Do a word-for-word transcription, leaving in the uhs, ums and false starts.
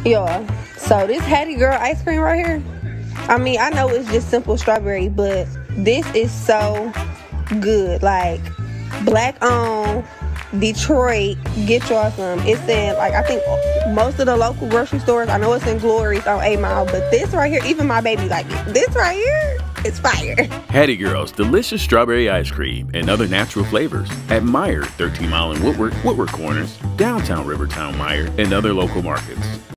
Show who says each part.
Speaker 1: Y'all, so this HattieGirl ice cream right here, I mean, I know it's just simple strawberry, but this is so good. Like, black owned, Detroit, get y'all some. It's in, like, I think most of the local grocery stores. I know it's in Glory's on eight mile, but this right here, even my baby like it. This right here, it's fire.
Speaker 2: HattieGirl's delicious strawberry ice cream and other natural flavors at Meijer, thirteen mile and Woodward, Woodward Corners, downtown Rivertown Meijer, and other local markets.